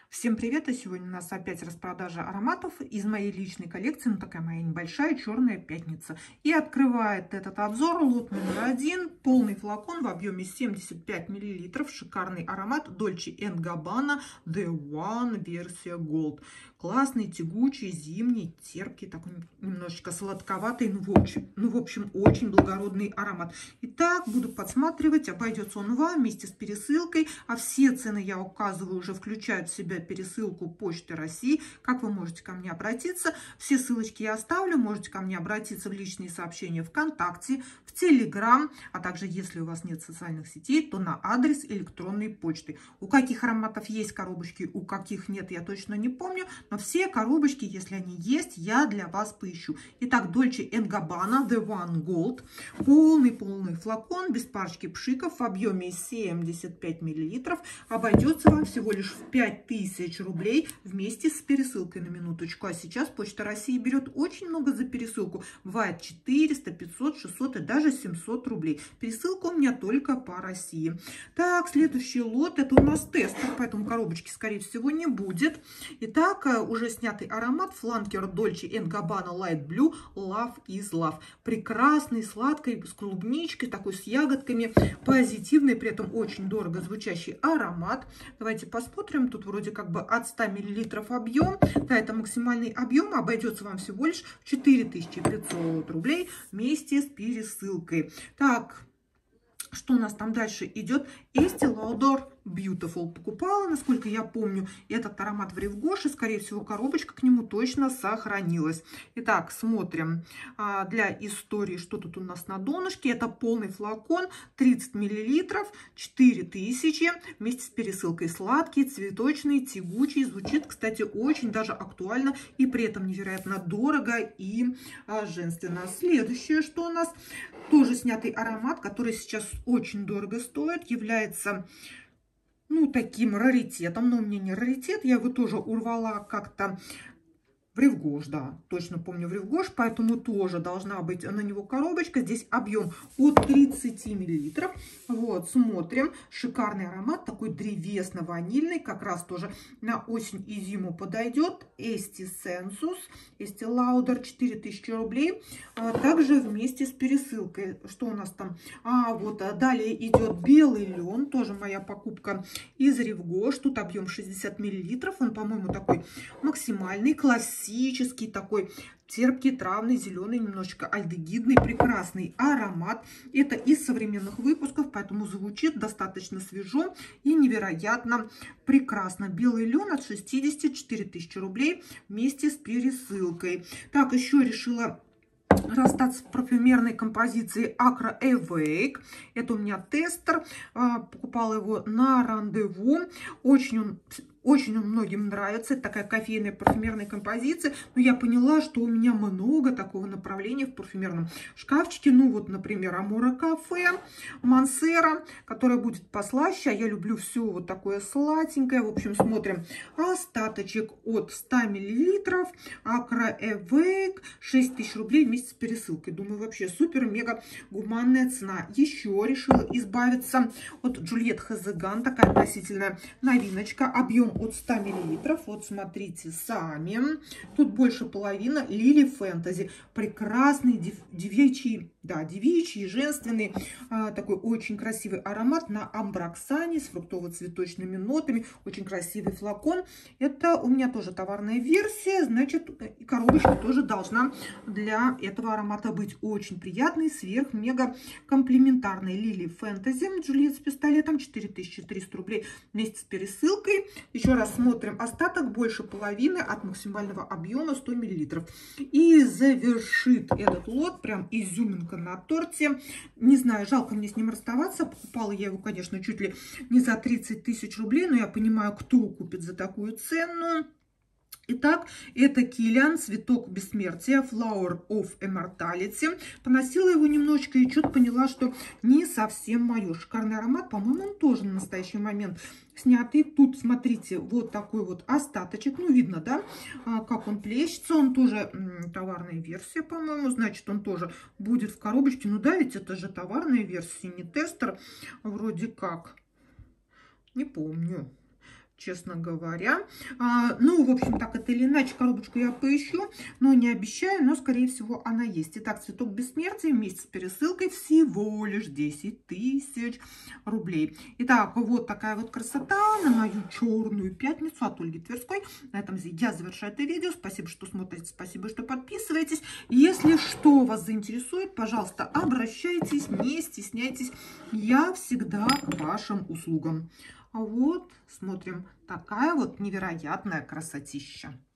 Всем привет! И сегодня у нас опять распродажа ароматов из моей личной коллекции. Ну, такая моя небольшая черная пятница. И открывает этот обзор лот номер 1. Полный флакон в объеме 75 мл. Шикарный аромат Dolce Gabbana The One версия Gold. Классный, тягучий, зимний, терпкий, такой немножечко сладковатый. В общем, очень благородный аромат. Итак, буду подсматривать. Обойдется он вам вместе с пересылкой. А все цены я указываю уже включают в себя пересылку Почты России. Как вы можете ко мне обратиться? Все ссылочки я оставлю. Можете ко мне обратиться в личные сообщения ВКонтакте, в Телеграм, а также, если у вас нет социальных сетей, то на адрес электронной почты. У каких ароматов есть коробочки, у каких нет, я точно не помню, но все коробочки, если они есть, я для вас поищу. Итак, Dolce Gabbana The One Gold. Полный флакон без парочки пшиков в объеме 75 мл. Обойдется вам всего лишь в 5000 рублей вместе с пересылкой, на минуточку. А сейчас Почта России берет очень много за пересылку. Бывает 400, 500, 600 и даже 700 рублей. Пересылка у меня только по России. Так, следующий лот. Это у нас тестер, поэтому коробочки, скорее всего, не будет. Итак, уже снятый аромат фланкер Dolce Gabbana Light Blue Love is Love. Прекрасный, сладкий, с клубничкой, такой с ягодками. Позитивный, при этом очень дорого звучащий аромат. Давайте посмотрим. Тут вроде как бы от 100 мл объем. Да, это максимальный объем. Обойдется вам всего лишь в 4500 рублей вместе с пересылкой. Так, что у нас там дальше идет? Estee Lauder Beautiful. Покупала, насколько я помню, этот аромат в Ревгоше. Скорее всего, коробочка к нему точно сохранилась. Итак, смотрим для истории, что тут у нас на донышке. Это полный флакон, 30 мл, 4000, вместе с пересылкой. Сладкий, цветочный, тягучий. Звучит, кстати, очень даже актуально и при этом невероятно дорого и женственно. Следующее, что у нас? Тоже снятый аромат, который сейчас очень дорого стоит, является таким раритетом, но у меня не раритет, я его тоже урвала как-то в Ревгош, да, точно помню в Ревгош, поэтому тоже должна быть на него коробочка. Здесь объем от 30 мл. Вот, смотрим. Шикарный аромат, такой древесно-ванильный, как раз тоже на осень и зиму подойдет. Estee Sensus, Estee Lauder, 4000 рублей. Также вместе с пересылкой. Что у нас там? Вот, далее идет белый лен, тоже моя покупка из Ревгош. Тут объем 60 мл. Он, по-моему, такой максимальный, классический, такой терпкий, травный, зеленый, немножечко альдегидный, прекрасный аромат. Это из современных выпусков, поэтому звучит достаточно свежо и невероятно прекрасно. Белый лен от 64 тысячи рублей вместе с пересылкой. Так, еще решила расстаться с парфюмерной композицией Acra Awake. Это у меня тестер. Покупала его на Рандеву. Очень он многим нравится. Это такая кофейная парфюмерная композиция. Но я поняла, что у меня много такого направления в парфюмерном шкафчике. Ну вот, например, Амора Кафе, Мансера, которая будет послаще. А я люблю все вот такое сладенькое. В общем, смотрим. Остаточек от 100 мл. Acra Awake. 6000 рублей вместе с пересылкой. Думаю, вообще супер-мега гуманная цена. Еще решила избавиться от Juliette Hazegан. Такая относительная новиночка. Объем от 100 мл. Вот смотрите сами. Тут больше половины. Lily Fantasy. Прекрасный девичий, женственный, такой очень красивый аромат на амброксане с фруктово-цветочными нотами. Очень красивый флакон. Это у меня тоже товарная версия. Значит, и коробочка тоже должна для этого аромата быть очень приятной, сверх-мега комплиментарной. Lily Fantasy. Juliette с пистолетом. 4300 рублей вместе с пересылкой. Еще раз смотрим. Остаток больше половины от максимального объема 100 мл. И завершит этот лот прям изюминка на торте. Не знаю, жалко мне с ним расставаться. Покупала я его, конечно, чуть ли не за 30 тысяч рублей. Но я понимаю, кто купит за такую цену. Итак, это Килиан, цветок бессмертия, Flower of Immortality. Поносила его немножечко и что-то поняла, что не совсем мое. Шикарный аромат, по-моему, он тоже на настоящий момент снятый. Тут, смотрите, вот такой вот остаточек. Ну, видно, да, как он плещется. Он тоже товарная версия, по-моему. Значит, он тоже будет в коробочке. Ну да, ведь это же товарная версия, не тестер. Вроде как. Не помню. честно говоря. Ну, в общем, так это или иначе, коробочку я поищу, но не обещаю, но, скорее всего, она есть. Итак, цветок бессмертия вместе с пересылкой всего лишь 10 000 рублей. Итак, вот такая вот красота на мою черную пятницу от Ольги Тверской. На этом я завершаю это видео. Спасибо, что смотрите, спасибо, что подписываетесь. Если что вас заинтересует, пожалуйста, обращайтесь, не стесняйтесь. Я всегда к вашим услугам. А вот, смотрим, такая вот невероятная красотища.